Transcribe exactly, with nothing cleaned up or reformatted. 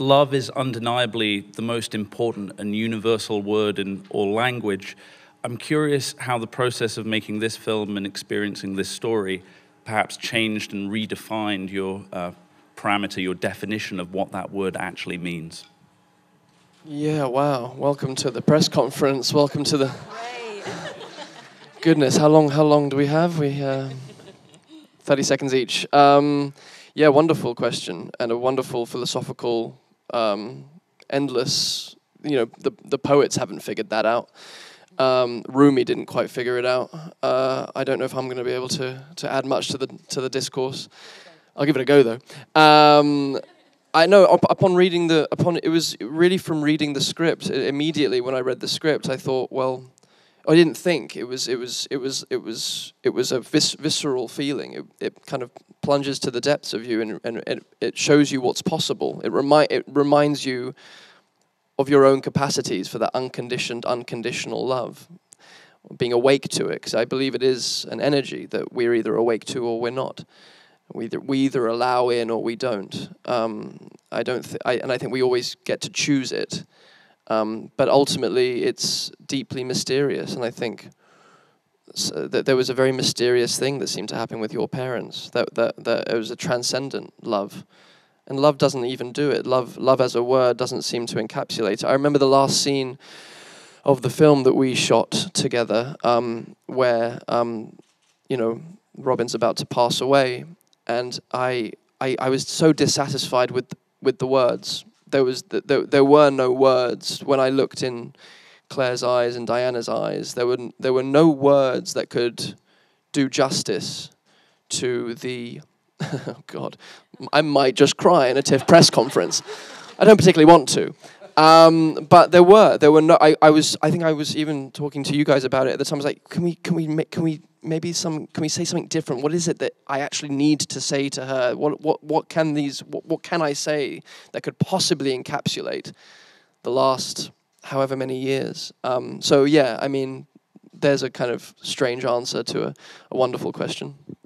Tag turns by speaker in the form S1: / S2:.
S1: love is undeniably the most important and universal word in all language. I'm curious how the process of making this film and experiencing this story perhaps changed and redefined your uh, parameter, your definition of what that word actually means.
S2: Yeah, wow. Welcome to the press conference. Welcome to the... Goodness, how long How long do we have? We uh, thirty seconds each. Um, yeah, wonderful question, and a wonderful philosophical, um, endless, you know, the, the poets haven't figured that out. Um, Rumi didn't quite figure it out. Uh, I don't know if I'm going to be able to to add much to the to the discourse. I'll give it a go though. Um, I know up, upon reading the upon it was really from reading the script. Immediately when I read the script, I thought, well, I didn't think it was it was it was it was it was a vis visceral feeling. It, it kind of plunges to the depths of you, and and it, it shows you what's possible. It remind it reminds you of your own capacities for that unconditioned, unconditional love, being awake to it, because I believe it is an energy that we're either awake to or we're not. We either, we either allow in or we don't. Um, I don't, th I, and I think we always get to choose it. Um, but ultimately, it's deeply mysterious, and I think so that there was a very mysterious thing that seemed to happen with your parents. That that that it was a transcendent love. And love doesn't even do it. Love, love as a word doesn't seem to encapsulate it. I remember the last scene of the film that we shot together, um, where um, you know, Robin's about to pass away, and I, I, I was so dissatisfied with with the words. There was the, there, there were no words when I looked in Claire's eyes and Diana's eyes. There were there were no words that could do justice to the. Oh God, I might just cry in a Tiff press conference. I don't particularly want to, um, but there were there were no. I, I was I think I was even talking to you guys about it at the time. I was like, can we can we make, can we maybe some can we say something different? What is it that I actually need to say to her? What what what can these what, what can I say that could possibly encapsulate the last however many years? Um, so yeah, I mean, there's a kind of strange answer to a, a wonderful question.